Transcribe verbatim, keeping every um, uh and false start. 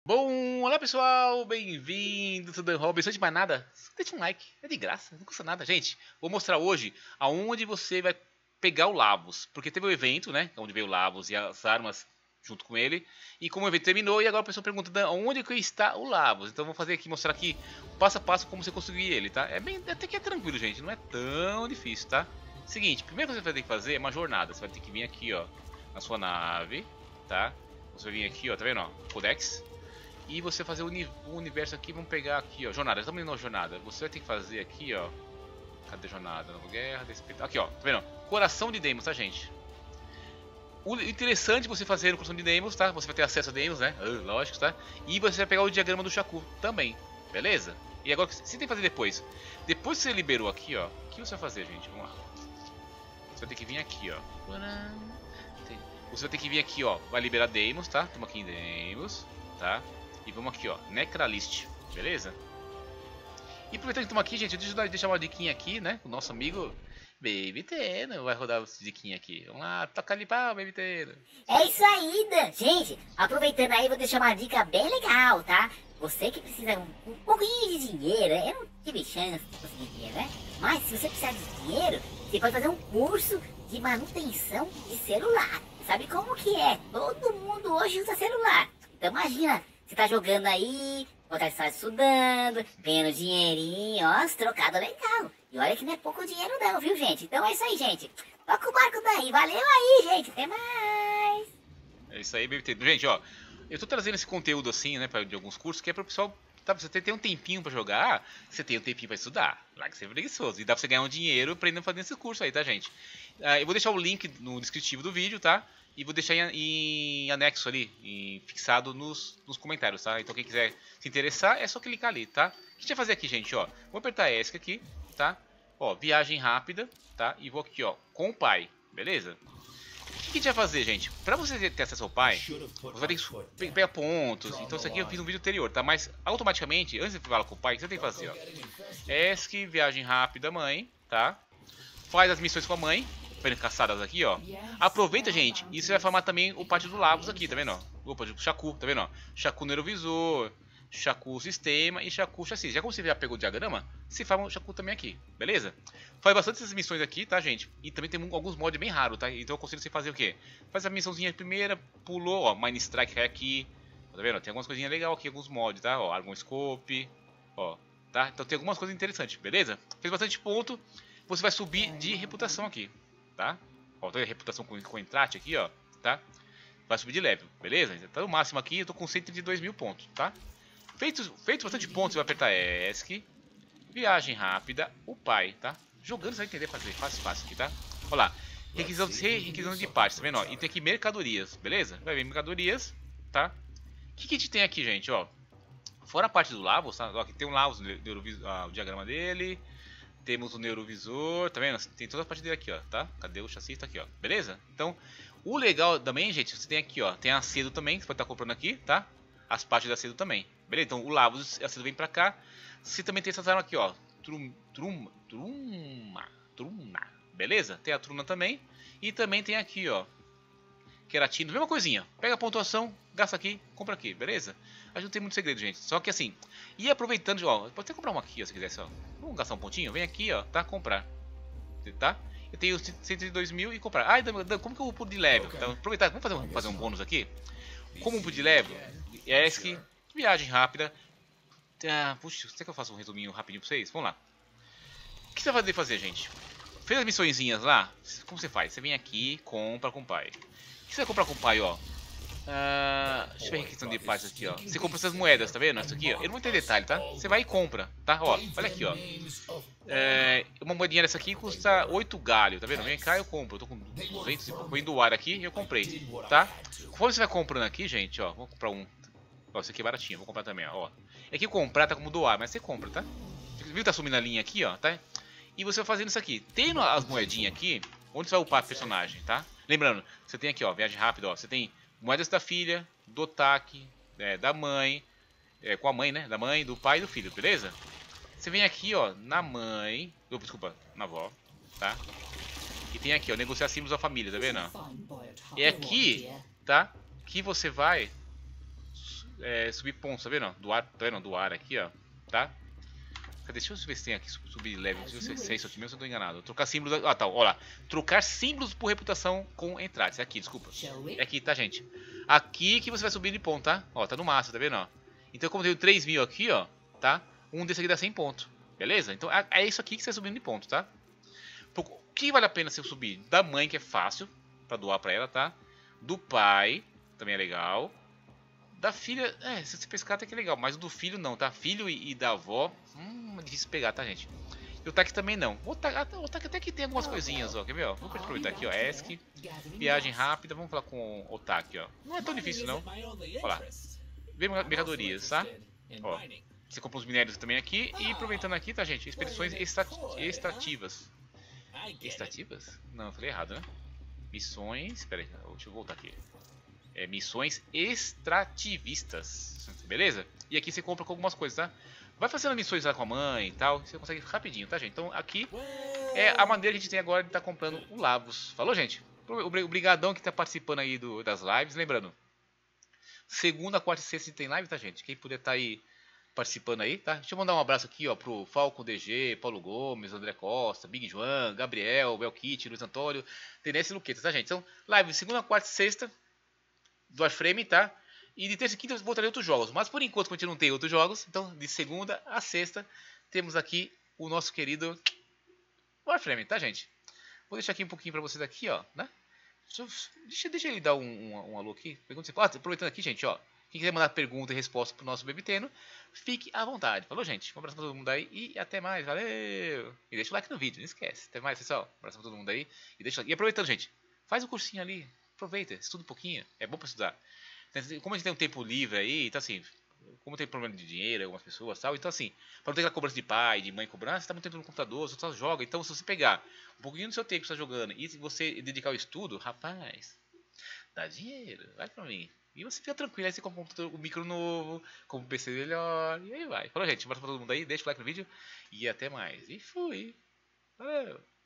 Bom, olá pessoal, bem-vindo, tudo bem? Antes de mais nada, deixa um like, é de graça, não custa nada. Gente, vou mostrar hoje aonde você vai pegar o Lavos, porque teve o evento, né, onde veio o Lavos e as armas junto com ele, e como o evento terminou, e agora a pessoa pergunta onde que está o Lavos. Então vou fazer aqui, mostrar aqui, passo a passo, como você conseguir ele, tá? É bem, até que é tranquilo, gente, não é tão difícil, tá? Seguinte, primeiro que você vai ter que fazer é uma jornada, você vai ter que vir aqui, ó, na sua nave, tá? Você vai vir aqui, ó, tá vendo, ó, Codex. E você fazer o, uni o universo aqui, vamos pegar aqui, ó, jornada, estamos indo na jornada. Você vai ter que fazer aqui, ó, cadê jornada? Nova guerra, despeito. Aqui, ó, tá vendo? Coração de Deimos, tá, gente? O interessante você fazer no coração de Deimos, tá? Você vai ter acesso a Deimos, né? Uh, lógico, tá? E você vai pegar o diagrama do Shaku também, beleza? E agora, você tem que fazer depois. Depois que você liberou aqui, ó, o que você vai fazer, gente? Vamos lá. Você vai ter que vir aqui, ó. Você vai ter que vir aqui, ó, vai liberar Deimos, tá? Estamos aqui em Deimos, tá? E vamos aqui, ó, Necralist, beleza? E aproveitando que estamos aqui, gente, deixa eu deixar uma diquinha aqui, né? O nosso amigo Baby Teno vai rodar essa diquinha aqui. Vamos lá, toca ali pau, Baby Teno. É isso aí, Dan. Gente, aproveitando aí, vou deixar uma dica bem legal, tá? Você que precisa um, um pouquinho de dinheiro, eu não tive chance de conseguir dinheiro, né? Mas se você precisar de dinheiro, você pode fazer um curso de manutenção de celular. Sabe como que é? Todo mundo hoje usa celular. Então imagina, você tá jogando aí, ou tá estudando, ganhando dinheirinho, ó, trocado legal. E olha que não é pouco dinheiro não, viu, gente? Então é isso aí, gente. Toca o barco daí. Valeu aí, gente. Até mais. É isso aí, Baby Teno. Gente, ó, eu tô trazendo esse conteúdo assim, né, pra, de alguns cursos, que é pro pessoal, tá, você tem um tempinho pra jogar, você tem um tempinho pra estudar. Lá que você é preguiçoso. E dá pra você ganhar um dinheiro aprendendo a fazer esse curso aí, tá, gente? Uh, eu vou deixar o link no descritivo do vídeo, tá? E vou deixar em, em anexo ali, em, fixado nos, nos comentários, tá? Então quem quiser se interessar, é só clicar ali, tá? O que a gente vai fazer aqui, gente, ó? Vou apertar ESC aqui, tá? Ó, viagem rápida, tá? E vou aqui, ó, com o pai, beleza? O que a gente vai fazer, gente? Pra você ter acesso ao pai, você vai ter que pegar pontos. Então isso aqui eu fiz no vídeo anterior, tá? Mas automaticamente, antes de falar com o pai, o que você tem que fazer, ó? ESC, viagem rápida, mãe, tá? Faz as missões com a mãe. Caçadas aqui, ó. Aproveita, gente, e você vai formar também o pátio do Lavos aqui, tá vendo, ó? Opa, Shaku, tá vendo, ó? Shaku Neurovisor, Shaku Sistema e Shaku Chassi. Já como você já pegou o diagrama, você faz o Shaku também aqui, beleza? Faz bastante essas missões aqui, tá, gente? E também tem alguns mods bem raros, tá? Então eu aconselho você fazer o quê? Faz a missãozinha primeira, pulou, ó, Mine Strike cai aqui. Tá vendo? Tem algumas coisinhas legais aqui, alguns mods, tá? Ó, Argon Scope, ó, tá? Então tem algumas coisas interessantes, beleza? Fez bastante ponto, você vai subir de reputação aqui. Tá? Ó, tô a reputação com, com Entrat aqui, ó, tá? Vai subir de level, beleza? Tá no máximo aqui, eu tô com cento e trinta e dois mil pontos, tá? Feito, feito bastante pontos, você vai apertar ESC, viagem rápida, o pai, tá? Jogando você vai entender fazer, fácil, fácil aqui, tá? Olha lá, requisição, requisição de parte, tá vendo, ó? E tem aqui mercadorias, beleza? Vai ver mercadorias, tá? O que que a gente tem aqui, gente, ó? Fora a parte do Lavos, tá? Ó, aqui tem um Lavos, ah, o diagrama dele. Temos o Neurovisor, tá vendo? Tem toda a parte dele aqui, ó, tá? Cadê o chassi? Tá aqui, ó, beleza? Então, o legal também, gente, você tem aqui, ó, tem a Acedo também, que você pode estar comprando aqui, tá? As partes da Acedo também, beleza? Então, o Lavos, a Acedo vem pra cá. Você também tem essas armas aqui, ó, Trum, Trum, Truma, Truna, beleza? Tem a Truna também. E também tem aqui, ó, Queratina, mesma coisinha. Pega a pontuação, gasta aqui, compra aqui, beleza? A gente não tem muito segredo, gente. Só que assim, e aproveitando, ó, pode até comprar uma aqui, ó, se quiser, só. Vamos gastar um pontinho? Vem aqui, ó, tá? Comprar. Tá? Eu tenho cento e dois mil e comprar. Ai, Dan, como que eu vou pulo de level? Então, aproveitar, vamos fazer um, fazer um bônus aqui? Como um pulo de level? ESC, viagem rápida. Ah, puxa, será que eu faço um resuminho rapidinho pra vocês? Vamos lá. O que você vai fazer, gente? Fez as missõezinhas lá? Como você faz? Você vem aqui, compra com o pai. O que você vai comprar com o pai, ó? Uh, deixa eu ver a questão de partes aqui, ó. Você compra essas moedas, tá vendo? Isso aqui, ó. Eu não vou ter detalhe, tá? Você vai e compra, tá? Ó, olha aqui, ó. É, uma moedinha dessa aqui custa oito galho, tá vendo? Vem cá e eu compro. Eu tô com duzentos e pouco do ar aqui e eu comprei, tá? Conforme você vai comprando aqui, gente, ó. Vou comprar um. Ó, esse aqui é baratinho, vou comprar também, ó. É que comprar tá como doar, mas você compra, tá? Viu que tá sumindo a linha aqui, ó, tá? E você vai fazendo isso aqui. Tendo as moedinhas aqui, onde você vai upar o personagem, tá? Lembrando, você tem aqui, ó, viagem rápida, ó. Você tem moedas da filha, do taque, é, da mãe, é, com a mãe, né? Da mãe, do pai e do filho, beleza? Você vem aqui, ó, na mãe, oh, desculpa, na avó, tá? E tem aqui, ó, negociar símbolos da família, tá vendo? É aqui, tá? Que você vai é, subir pontos, tá vendo? Do ar, tá vendo? Do ar aqui, ó. Tá? Deixa eu ver se tem aqui subir leve. Deixa eu ver se é isso aqui mesmo, se eu tô enganado. Trocar símbolos. Ah, tá. Olha lá. Trocar símbolos por reputação com entradas. É aqui, desculpa. É aqui, tá, gente? Aqui que você vai subir de ponto, tá? Ó, tá no máximo, tá vendo? Ó. Então, como eu tenho três mil aqui, ó, tá? Um desse aqui dá cem pontos. Beleza? Então, é, é isso aqui que você vai subindo de ponto, tá? O que vale a pena você subir? Da mãe, que é fácil pra doar pra ela, tá? Do pai, também é legal. Da filha, é, se você pescar até que é legal, mas o do filho não, tá? Filho e, e da avó, hum, é difícil pegar, tá, gente? E o Taque também não. O Taque, o Taque até que tem algumas coisinhas, ó, quer ver, ó? Vamos aproveitar aqui, ó, E S C, viagem rápida, vamos falar com o Taque, ó. Não é tão difícil, não. Olha lá. Vem mercadorias, tá? Ó, você compra os minérios também aqui e aproveitando aqui, tá, gente? Expedições extrat extrativas. Extrativas? Não, eu falei errado, né? Missões, pera aí, deixa eu voltar aqui. É, missões extrativistas, beleza? E aqui você compra com algumas coisas, tá? Vai fazendo missões lá com a mãe e tal, você consegue rapidinho, tá, gente? Então aqui é a maneira que a gente tem agora de estar tá comprando o Lavos. Falou, gente? Obrigadão que tá participando aí do, das lives. Lembrando, segunda, quarta e sexta tem live, tá, gente? Quem puder tá aí participando aí, tá? Deixa eu mandar um abraço aqui, ó, pro Falcon D G, Paulo Gomes, André Costa, Big João, Gabriel, Belkit, Luiz Antônio, Tenência e Luqueta, tá, gente? Então, live segunda, quarta e sexta do Warframe, tá? E de terça e quinta eu voltarei outros jogos. Mas por enquanto, como a gente não tem outros jogos, então de segunda a sexta temos aqui o nosso querido Warframe, tá, gente? Vou deixar aqui um pouquinho pra vocês aqui, ó, né? Deixa, deixa ele dar um, um, um alô aqui. Pergunta, ah, aproveitando aqui, gente, ó. Quem quiser mandar pergunta e resposta pro nosso Bebiteno, fique à vontade. Falou, gente? Um abraço pra todo mundo aí e até mais. Valeu! E deixa o like no vídeo, não esquece. Até mais, pessoal. Um abraço pra todo mundo aí e deixa E aproveitando, gente, faz o cursinho ali. Aproveita, estuda um pouquinho. É bom pra estudar. Como a gente tem um tempo livre aí, então assim, como tem problema de dinheiro, algumas pessoas e tal, então assim, para não ter aquela cobrança de pai, de mãe cobrando, você tá muito tempo no computador, você só joga. Então se você pegar um pouquinho do seu tempo que você tá jogando e você dedicar ao estudo, rapaz, dá dinheiro, vai pra mim. E você fica tranquilo, aí você compra um, computador, um micro novo, compra um P C melhor, e aí vai. Falou, gente, bora pra todo mundo aí, deixa o like no vídeo e até mais. E fui. Valeu!